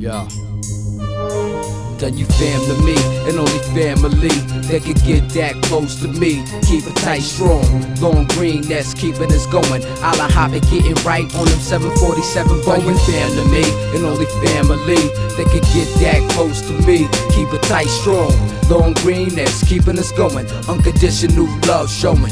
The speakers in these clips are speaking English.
Yeah. Done you fam to me, and only family that could get that close to me. Keep it tight, strong, long green, that's keeping us going. A la Hobbit getting right on them 747 Boeing. Fam to me, and only family that could get that close to me. Keep it tight, strong, long green, that's keeping us going. Unconditional love showing.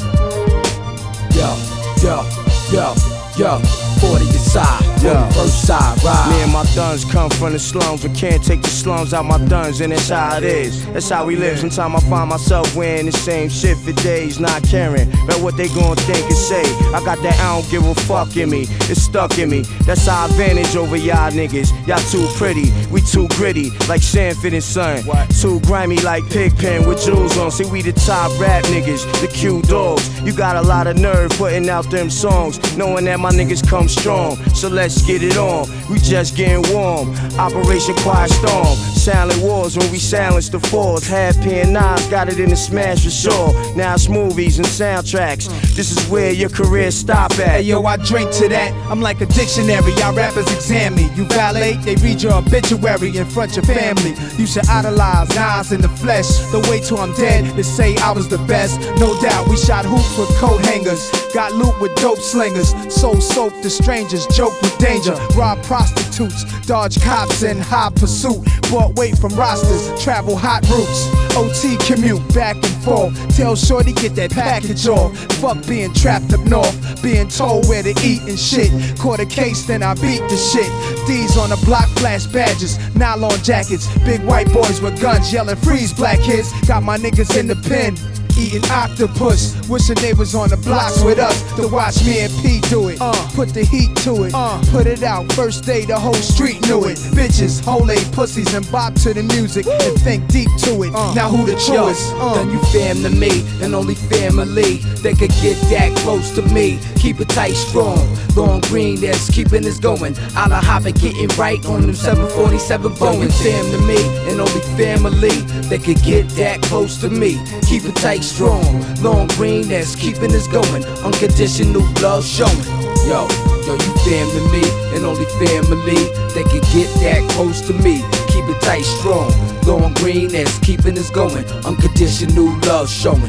Yo, yo, yo, yo. 40 aside, 41st side, ride. Me and my duns come from the slums, but can't take the slums out my duns, and that's how it is. That's how we live. Sometimes I find myself wearing the same shit for days, not caring about what they gon' think and say. I got that I don't give a fuck in me, it's stuck in me. That's our advantage over y'all niggas. Y'all too pretty, we too gritty, like Sanford and Son. Too grimy like Pigpen with jewels on. See, we the top rap niggas, the Q dogs. You got a lot of nerve putting out them songs, knowing that my niggas come strong, so let's get it on. We just getting warm. Operation Quiet Storm. Silent wars when we silence the fours. Half pen knives, got it in the smash for sure. Now it's movies and soundtracks. This is where your career stop at. Hey yo, I drink to that. I'm like a dictionary. Y'all rappers examine me. You valet, they read your obituary in front of your family. You should idolize Nas in the flesh. Don't wait till I'm dead to say I was the best. No doubt, we shot hoops with coat hangers. Got loot with dope slingers. Sold soap to strangers, joke with danger. Rob prostitutes, dodge cops in high pursuit. Bought weight from rosters, travel hot routes. OT commute back and forth. Tell shorty get that package off. Fuck being trapped up north, being told where to eat and shit. Caught a case, then I beat the shit. D's on the block, flash badges, nylon jackets. Big white boys with guns yelling freeze black kids. Got my niggas in the pen, eating octopus. Wishing they was on the blocks with us to watch me and P do it. Put the heat to it, put it out. First day the whole street knew it. Bitches, whole eight pussies and bop to the music and think deep to it. Now who the truest? Done you fam to me, and only family that could get that close to me. Keep it tight, strong, long green, that's keeping us going. A la Hobbit getting right on them 747 Boeing. Fam to me, and only family that could get that close to me. Keep it tight, strong, long green, that's keeping us going. Unconditional love showing. Yo, you fam to me, and only family that can get that close to me. Keep it tight, strong, long green, that's keeping us going. Unconditional love showing.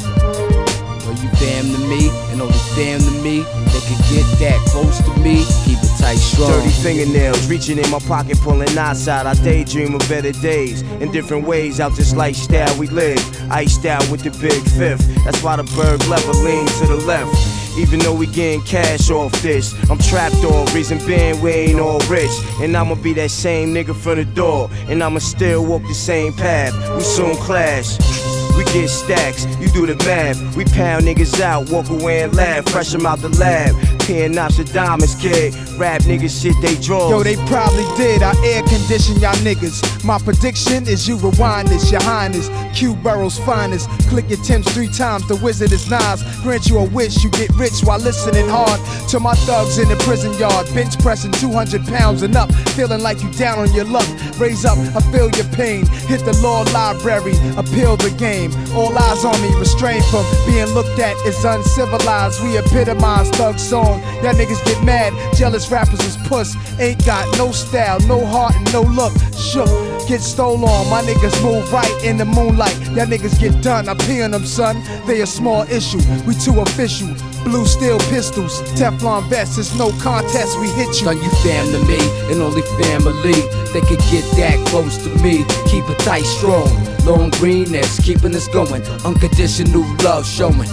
Yo, you fam to me, and only fam to me that can get that close to me. Keep it tight, strong. Dirty fingernails reaching in my pocket, pulling outside. I daydream of better days in different ways out this lifestyle we live. Iced out with the big fifth. That's why the bird lever leans to the left. Even though we getting cash off this, I'm trapped off, reason being we ain't all rich. And I'ma be that same nigga from the door, and I'ma still walk the same path. We soon clash. We get stacks, you do the math. We pound niggas out, walk away and laugh. Fresh them out the lab, peeing Nostradamus, kid. Rap niggas shit they draw. Yo, they probably did, I air condition y'all niggas. My prediction is you rewind this, your highness. Q Burrow's finest. Click your Timbs 3 times, the wizard is Nas. Grant you a wish, you get rich while listening hard to my thugs in the prison yard. Bench pressing 200 pounds and up, feeling like you down on your luck. Raise up, I feel your pain. Hit the law library, appeal the game. All eyes on me, restrained from being looked at as uncivilized. We epitomize thug song. Y'all niggas get mad, jealous rappers is puss. Ain't got no style, no heart, and no look. Shook, get stole on. My niggas move right in the moonlight. Y'all niggas get done, I pee on them, son. They a small issue, we too official. Blue steel pistols, Teflon vests, it's no contest, we hit you. Done you fam to me, and only family that could get that close to me. Keep it tight, strong, long green, that's keeping us going. Unconditional love showing.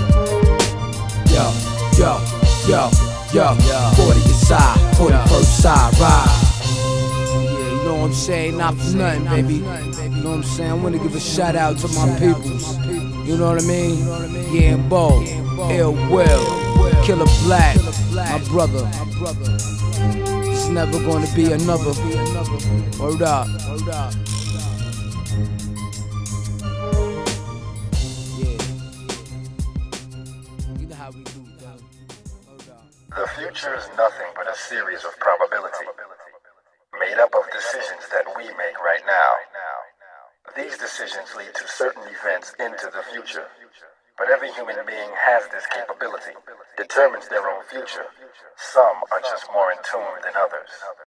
Yo, yo, yo, yo, 40 aside, 41st side, ride. Yeah, you know what I'm saying? Not for nothing, baby. You know what I'm saying? I wanna give a shout out to my peoples. You know what I mean? Yeah, and Bo, Ill Will, Killer Black, my brother. It's never gonna be another. Word up. The future is nothing but a series of probability, made up of decisions that we make right now. These decisions lead to certain events into the future, but every human being has this capability, determines their own future. Some are just more in tune than others.